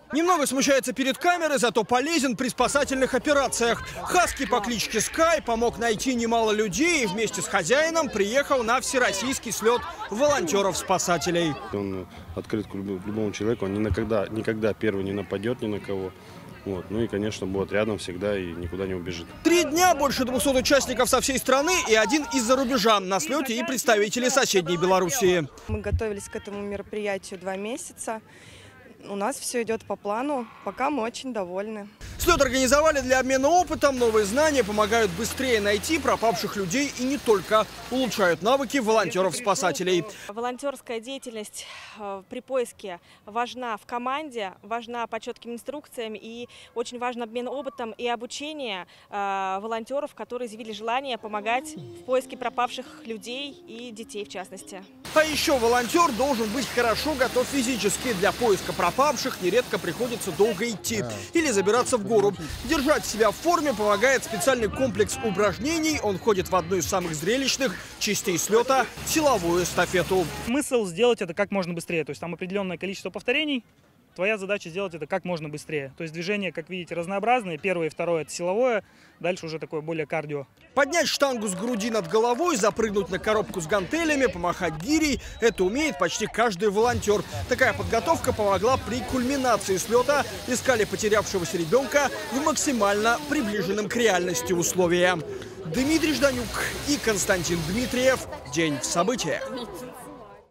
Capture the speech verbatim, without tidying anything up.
Немного смущается перед камерой, зато полезен при спасательных операциях. Хаски по кличке Скай помог найти немало людей и вместе с хозяином приехал на всероссийский слет волонтеров-спасателей. Он открыт к любому человеку, он никогда, никогда первый не нападет ни на кого. Вот. Ну и, конечно, будет рядом всегда и никуда не убежит. Три дня, больше двухсот участников со всей страны и один из-за рубежа. На слете и представители соседней Белоруссии. Мы готовились к этому мероприятию два месяца. У нас все идет по плану, пока мы очень довольны. Слет организовали для обмена опытом. Новые знания помогают быстрее найти пропавших людей и не только. Улучшают навыки волонтеров-спасателей. Волонтерская деятельность при поиске важна в команде, важна по четким инструкциям и очень важен обмен опытом и обучение волонтеров, которые изъявили желание помогать в поиске пропавших людей и детей в частности. А еще волонтер должен быть хорошо готов физически. Для поиска пропавших нередко приходится долго идти или забираться в гору. Держать себя в форме помогает специальный комплекс упражнений. Он входит в одну из самых зрелищных частей слета – силовую эстафету. Смысл сделать это как можно быстрее. То есть там определенное количество повторений. Твоя задача сделать это как можно быстрее. То есть движения, как видите, разнообразные. Первое и второе – это силовое. Дальше уже такое более кардио. Поднять штангу с груди над головой, запрыгнуть на коробку с гантелями, помахать гирей – это умеет почти каждый волонтер. Такая подготовка помогла при кульминации слета. Искали потерявшегося ребенка в максимально приближенном к реальности условиям. Дмитрий Жданюк и Константин Дмитриев. День в событиях.